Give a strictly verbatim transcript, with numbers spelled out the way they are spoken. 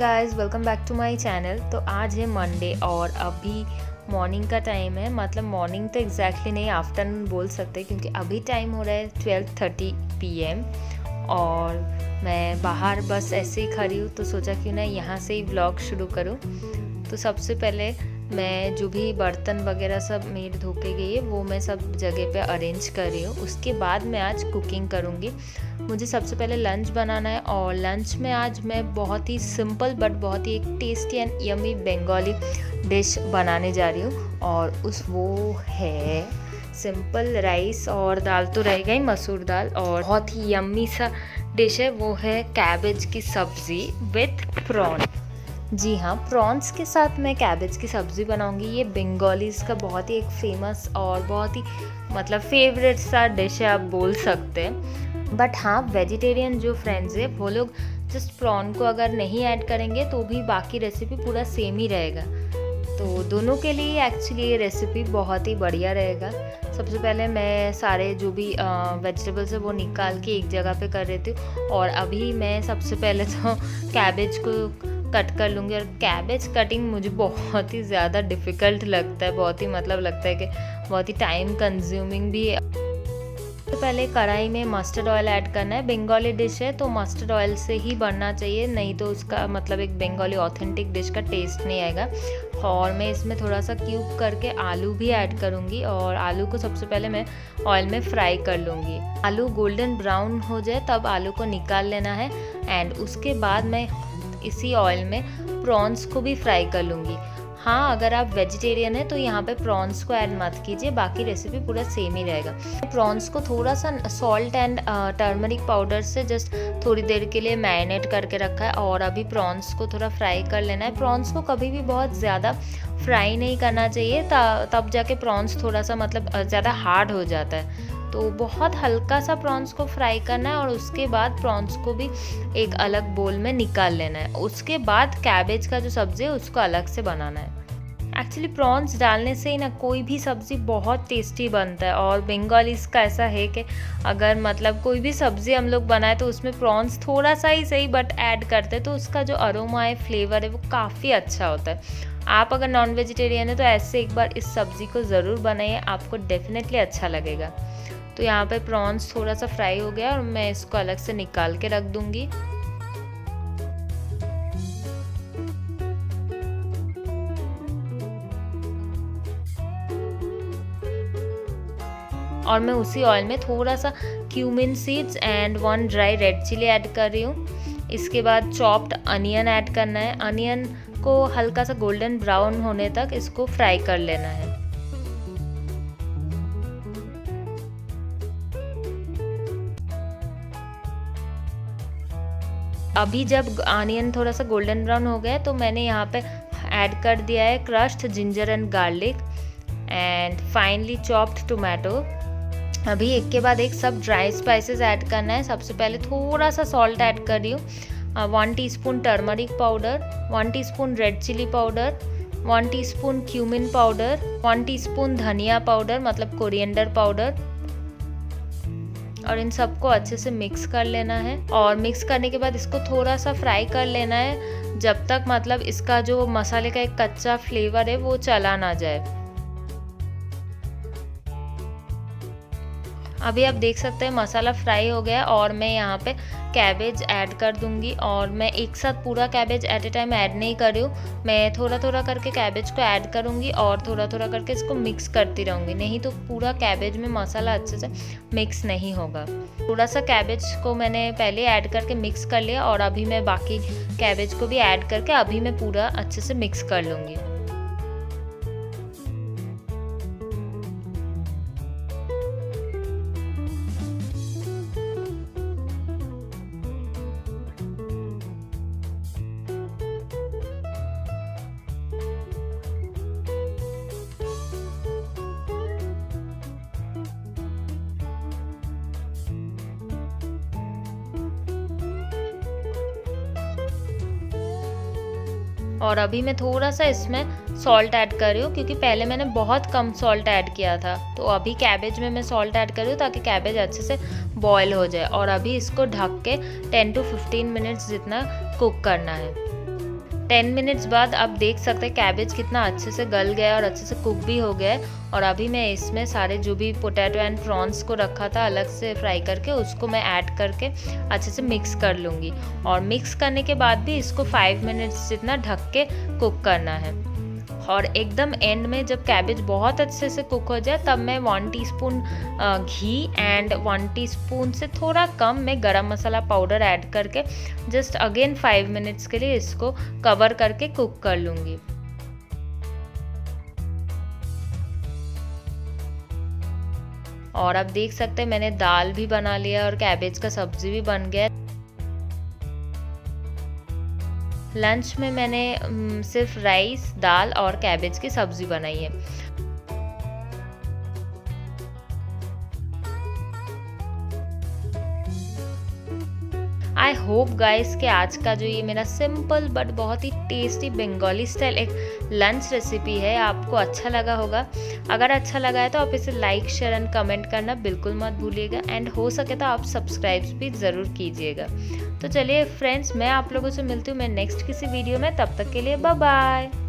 Guys, welcome back to my channel. तो आज है मंडे और अभी मॉर्निंग का टाइम है। मतलब मॉर्निंग तो एग्जैक्टली नहीं, आफ्टरनून बोल सकते क्योंकि अभी टाइम हो रहा है ट्वेल्व थर्टी पी एम और मैं बाहर बस ऐसे ही खड़ी हूँ। तो सोचा क्यों ना यहाँ से ही व्लॉग शुरू करूँ। तो सबसे पहले मैं जो भी बर्तन वगैरह सब मेड धो के गई है वो मैं सब जगह पे अरेंज कर रही हूँ। उसके बाद मैं आज कुकिंग करूँगी। मुझे सबसे पहले लंच बनाना है और लंच में आज मैं बहुत ही सिंपल बट बहुत ही एक tasty and yummy Bengali dish बनाने जा रही हूँ और उस वो है सिंपल राइस और दाल तो रहेगा ही, मसूर दाल। और बहुत ही यम्मी सा डिश है, वो है कैबेज की सब्ज़ी विथ प्रॉन। जी हाँ, प्रॉन्स के साथ मैं कैबेज की सब्ज़ी बनाऊंगी। ये बंगालीज का बहुत ही एक फेमस और बहुत ही मतलब फेवरेट सा डिश है, आप बोल सकते हैं। बट हाँ, वेजिटेरियन जो फ्रेंड्स है वो लोग जस्ट प्रॉन को अगर नहीं ऐड करेंगे तो भी बाकी रेसिपी पूरा सेम ही रहेगा। तो दोनों के लिए एक्चुअली ये रेसिपी बहुत ही बढ़िया रहेगा। सबसे पहले मैं सारे जो भी वेजिटेबल्स है वो निकाल के एक जगह पे कर रही थी और अभी मैं सबसे पहले तो कैबेज को कट कर लूँगी। और कैबेज कटिंग मुझे बहुत ही ज़्यादा डिफ़िकल्ट लगता है, बहुत ही मतलब लगता है कि बहुत ही टाइम कंज्यूमिंग भी है। तो पहले कढ़ाई में मस्टर्ड ऑयल ऐड करना है। बंगाली डिश है तो मस्टर्ड ऑयल से ही बनना चाहिए, नहीं तो उसका मतलब एक बंगाली ऑथेंटिक डिश का टेस्ट नहीं आएगा। और मैं इसमें थोड़ा सा क्यूब करके आलू भी ऐड करूँगी और आलू को सबसे पहले मैं ऑयल में फ्राई कर लूँगी। आलू गोल्डन ब्राउन हो जाए तब आलू को निकाल लेना है एंड उसके बाद मैं इसी ऑयल में प्रॉन्स को भी फ्राई कर लूँगी। हाँ, अगर आप वेजिटेरियन है तो यहाँ पे प्रॉन्स को ऐड मत कीजिए, बाकी रेसिपी पूरा सेम ही रहेगा। प्रॉन्स को थोड़ा सा सॉल्ट एंड टर्मरिक पाउडर से जस्ट थोड़ी देर के लिए मैरिनेट करके रखा है और अभी प्रॉन्स को थोड़ा फ्राई कर लेना है। प्रॉन्स को कभी भी बहुत ज़्यादा फ्राई नहीं करना चाहिए, तब जाके प्रॉन्स थोड़ा सा मतलब ज़्यादा हार्ड हो जाता है। तो बहुत हल्का सा प्रॉन्स को फ्राई करना है और उसके बाद प्रॉन्स को भी एक अलग बोल में निकाल लेना है। उसके बाद कैबेज का जो सब्ज़ी है उसको अलग से बनाना है। एक्चुअली प्रॉन्स डालने से ही ना कोई भी सब्ज़ी बहुत टेस्टी बनता है। और बंगालीज का ऐसा है कि अगर मतलब कोई भी सब्ज़ी हम लोग बनाए तो उसमें प्रॉन्स थोड़ा सा ही सही बट ऐड करते हैं तो उसका जो अरोमा है, फ्लेवर है, वो काफ़ी अच्छा होता है। आप अगर नॉन वेजिटेरियन है तो ऐसे एक बार इस सब्ज़ी को ज़रूर बनाइए, आपको डेफिनेटली अच्छा लगेगा। तो यहाँ पे प्रॉन्स थोड़ा सा फ्राई हो गया और मैं इसको अलग से निकाल के रख दूँगी। और मैं उसी ऑयल में थोड़ा सा cumin seeds and one dry red chili add कर रही हूँ। इसके बाद चॉप्ड अनियन ऐड करना है। अनियन को हल्का सा गोल्डन ब्राउन होने तक इसको फ्राई कर लेना है। अभी जब अनियन थोड़ा सा गोल्डन ब्राउन हो गया तो मैंने यहाँ पे ऐड कर दिया है crushed ginger and garlic and finally chopped tomato. अभी एक के बाद एक सब ड्राई स्पाइसेस ऐड करना है। सबसे पहले थोड़ा सा सॉल्ट ऐड कर रही हूँ, one teaspoon turmeric powder, one teaspoon red chili powder, one teaspoon cumin powder, one teaspoon धनिया पाउडर मतलब कोरिएंडर पाउडर। और इन सबको अच्छे से मिक्स कर लेना है और मिक्स करने के बाद इसको थोड़ा सा फ्राई कर लेना है जब तक मतलब इसका जो मसाले का एक कच्चा फ्लेवर है वो चला ना जाए। अभी आप देख सकते हैं मसाला फ्राई हो गया और मैं यहाँ पे कैबेज ऐड कर दूंगी। और मैं एक साथ पूरा cabbage at a time add नहीं कर रही हूँ, मैं थोड़ा थोड़ा करके कैबेज को ऐड करूँगी और थोड़ा थोड़ा करके इसको मिक्स करती रहूँगी, नहीं तो पूरा कैबेज में मसाला अच्छे से मिक्स नहीं होगा। थोड़ा सा कैबेज को मैंने पहले ऐड करके मिक्स कर लिया और अभी मैं बाकी कैबेज को भी ऐड करके अभी मैं पूरा अच्छे से मिक्स कर लूँगी। और अभी मैं थोड़ा सा इसमें सॉल्ट ऐड कर रही हूँ क्योंकि पहले मैंने बहुत कम सॉल्ट ऐड किया था। तो अभी कैबेज में मैं सॉल्ट ऐड कर रही हूँ ताकि कैबेज अच्छे से बॉयल हो जाए। और अभी इसको ढक के टेन टू फिफ्टीन मिनट्स जितना कुक करना है। टेन मिनट्स बाद आप देख सकते हैं कैबेज कितना अच्छे से गल गया और अच्छे से कुक भी हो गया है। और अभी मैं इसमें सारे जो भी पोटैटो एंड प्रॉन्स को रखा था अलग से फ्राई करके उसको मैं ऐड करके अच्छे से मिक्स कर लूँगी। और मिक्स करने के बाद भी इसको फाइव मिनट्स जितना ढक के कुक करना है। और एकदम एंड में जब कैबेज बहुत अच्छे से कुक हो जाए तब मैं one teaspoon ghee and one teaspoon से थोड़ा कम मैं गरम मसाला पाउडर ऐड करके जस्ट अगेन फाइव मिनट्स के लिए इसको कवर करके कुक कर लूँगी। और आप देख सकते हैं मैंने दाल भी बना लिया और कैबेज का सब्जी भी बन गया। लंच में मैंने सिर्फ राइस, दाल और कैबेज की सब्जी बनाई है। आई होप गाइस कि आज का जो ये मेरा सिंपल बट बहुत ही टेस्टी बंगाली स्टाइल एक लंच रेसिपी है आपको अच्छा लगा होगा। अगर अच्छा लगा है तो आप इसे लाइक, शेयर एंड कमेंट करना बिल्कुल मत भूलिएगा। एंड हो सके तो आप सब्सक्राइब भी ज़रूर कीजिएगा। तो चलिए फ्रेंड्स, मैं आप लोगों से मिलती हूँ मैं नेक्स्ट किसी वीडियो में। तब तक के लिए बाय बाय।